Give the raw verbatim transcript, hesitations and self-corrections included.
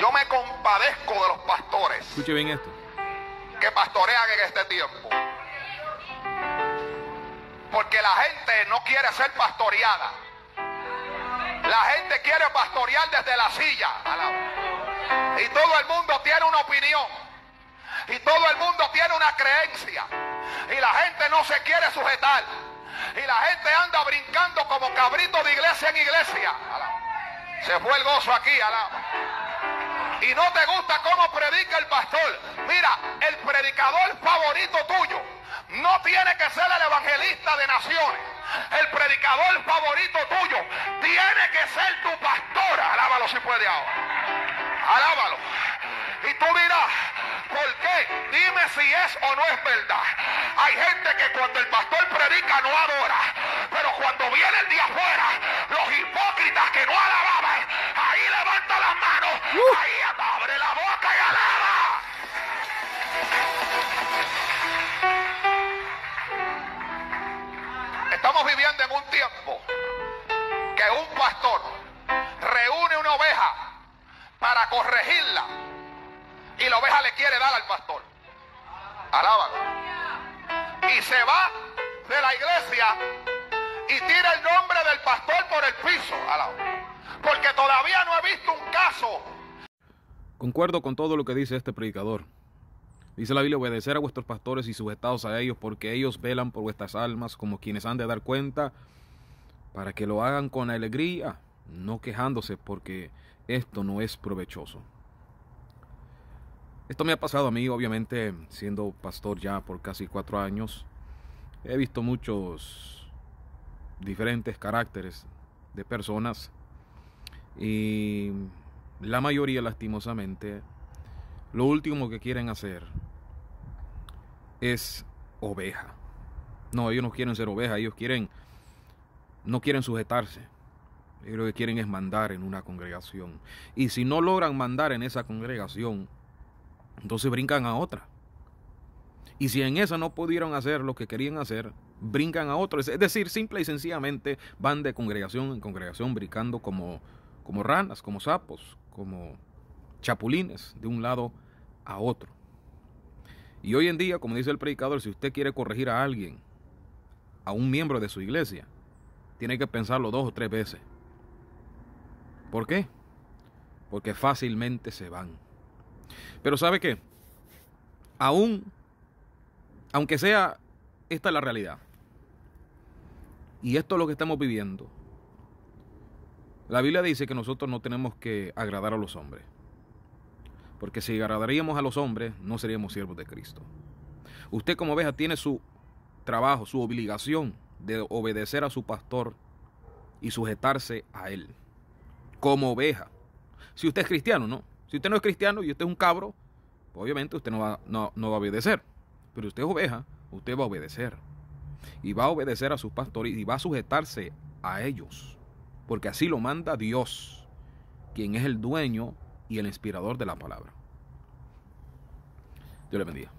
Yo me compadezco de los pastores. Escuche bien esto. Que pastorean en este tiempo. Porque la gente no quiere ser pastoreada. La gente quiere pastorear desde la silla. Y todo el mundo tiene una opinión. Y todo el mundo tiene una creencia. Y la gente no se quiere sujetar. Y la gente anda brincando como cabrito de iglesia en iglesia. Se fue el gozo aquí. Alaba. Y no te gusta cómo predica el pastor. Mira, el predicador favorito tuyo no tiene que ser el evangelista de naciones. El predicador favorito tuyo tiene que ser tu pastor. Alábalo si puede ahora. Alábalo. Y tú dirás, ¿por qué? Dime si es o no es verdad. Hay gente que cuando el pastor predica no adora. Pero cuando viene el día afuera, los hipócritas que no alababan, ahí levanta las manos, uh. ahí abre la boca y alaba. Estamos viviendo en un tiempo que un pastor reúne una oveja para corregirla y la oveja le quiere dar al pastor. Alábalo. Y se va de la iglesia y tira el nombre del pastor por el piso. Alábalo. Porque todavía no he visto un caso. Concuerdo con todo lo que dice este predicador. Dice la Biblia: obedecer a vuestros pastores y sujetaos a ellos, porque ellos velan por vuestras almas como quienes han de dar cuenta, para que lo hagan con alegría, no quejándose, porque esto no es provechoso. Esto me ha pasado a mí, obviamente, siendo pastor ya por casi cuatro años. He visto muchos diferentes caracteres de personas y la mayoría, lastimosamente, lo último que quieren hacer es oveja. No, ellos no quieren ser oveja, ellos quieren, no quieren sujetarse. Ellos lo que quieren es mandar en una congregación. Y si no logran mandar en esa congregación, entonces brincan a otra. Y si en esa no pudieron hacer lo que querían hacer, brincan a otra. Es decir, simple y sencillamente van de congregación en congregación, brincando como, como ranas, como sapos, como chapulines, de un lado a otro. Y hoy en día, como dice el predicador, si usted quiere corregir a alguien, a un miembro de su iglesia, tiene que pensarlo dos o tres veces. ¿Por qué? Porque fácilmente se van. Pero ¿sabe qué? Aún, aunque sea, esta es la realidad. Y esto es lo que estamos viviendo. La Biblia dice que nosotros no tenemos que agradar a los hombres. Porque si agradaríamos a los hombres, no seríamos siervos de Cristo. Usted como oveja tiene su trabajo, su obligación de obedecer a su pastor y sujetarse a él. Como oveja. Si usted es cristiano, no. Si usted no es cristiano y usted es un cabro, pues obviamente usted no va, no, no va a obedecer. Pero usted es oveja, usted va a obedecer. Y va a obedecer a sus pastores y va a sujetarse a ellos. Porque así lo manda Dios, quien es el dueño y el inspirador de la palabra. Dios le bendiga.